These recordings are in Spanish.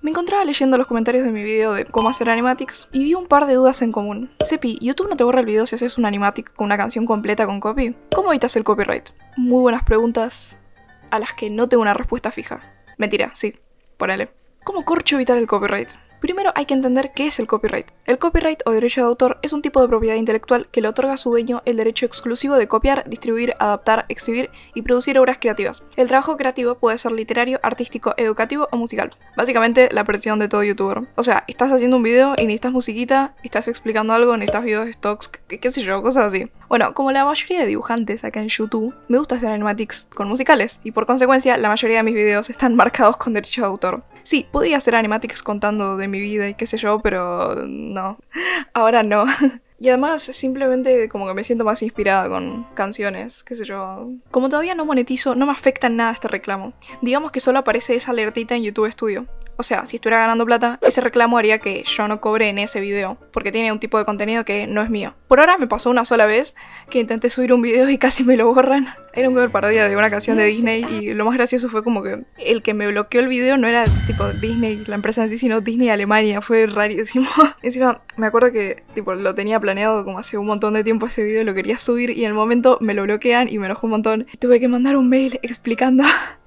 Me encontraba leyendo los comentarios de mi video de cómo hacer animatics y vi un par de dudas en común. Sepi, ¿YouTube no te borra el video si haces un animatic con una canción completa con copy? ¿Cómo evitas el copyright? Muy buenas preguntas a las que no tengo una respuesta fija. Mentira, sí, ponele. ¿Cómo corcho evitar el copyright? Primero hay que entender qué es el copyright. El copyright o derecho de autor es un tipo de propiedad intelectual que le otorga a su dueño el derecho exclusivo de copiar, distribuir, adaptar, exhibir y producir obras creativas. El trabajo creativo puede ser literario, artístico, educativo o musical. Básicamente la presión de todo youtuber. O sea, estás haciendo un video y necesitas musiquita, estás explicando algo, necesitas videos de stocks, qué sé yo, cosas así. Bueno, como la mayoría de dibujantes acá en YouTube, me gusta hacer animatics con musicales y por consecuencia la mayoría de mis videos están marcados con derecho de autor. Sí, podría hacer animatics contando de mi vida y qué sé yo, pero no. Ahora no. Y además simplemente como que me siento más inspirada con canciones, qué sé yo. Como todavía no monetizo, no me afecta en nada este reclamo. Digamos que solo aparece esa alertita en YouTube Studio. O sea, si estuviera ganando plata, ese reclamo haría que yo no cobre en ese video, porque tiene un tipo de contenido que no es mío. Por ahora me pasó una sola vez que intenté subir un video y casi me lo borran. Era un cover parodia de una canción de Disney y lo más gracioso fue como que el que me bloqueó el video no era tipo Disney, la empresa en sí, sino Disney Alemania. Fue rarísimo. Encima me acuerdo que tipo lo tenía planeado como hace un montón de tiempo ese video, lo quería subir y en el momento me lo bloquean y me enojó un montón. Y tuve que mandar un mail explicando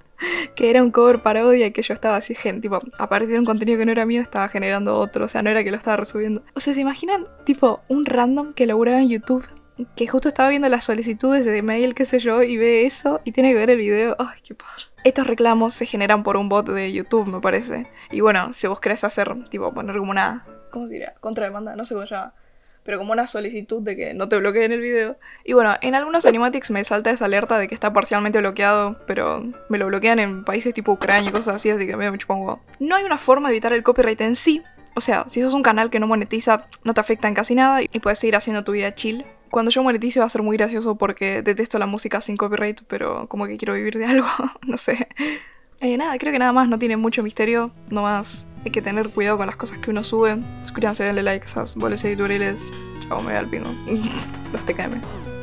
que era un cover parodia y que yo estaba así, tipo, a partir de un contenido que no era mío, estaba generando otro, o sea, no era que lo estaba resubiendo. O sea, ¿se imaginan, tipo, un random que laburaba en YouTube, que justo estaba viendo las solicitudes de mail, qué sé yo, y ve eso, y tiene que ver el video? ¡Ay, qué padre! Estos reclamos se generan por un bot de YouTube, me parece. Y bueno, si vos querés hacer, tipo, poner como una, ¿cómo se diría? Contrademanda, no sé cómo se llama. Pero como una solicitud de que no te bloqueen el video. Y bueno, en algunos animatics me salta esa alerta de que está parcialmente bloqueado, pero me lo bloquean en países tipo Ucrania y cosas así, así que me chupa un huevo. No hay una forma de evitar el copyright en sí. O sea, si sos un canal que no monetiza, no te afecta en casi nada y puedes seguir haciendo tu vida chill. Cuando yo monetice va a ser muy gracioso porque detesto la música sin copyright, pero como que quiero vivir de algo, no sé. Nada, creo que nada más, no tiene mucho misterio, nomás hay que tener cuidado con las cosas que uno sube. Suscríbanse, denle like a esas bolas editoriales. Chao, me voy al pingo. Los TKM.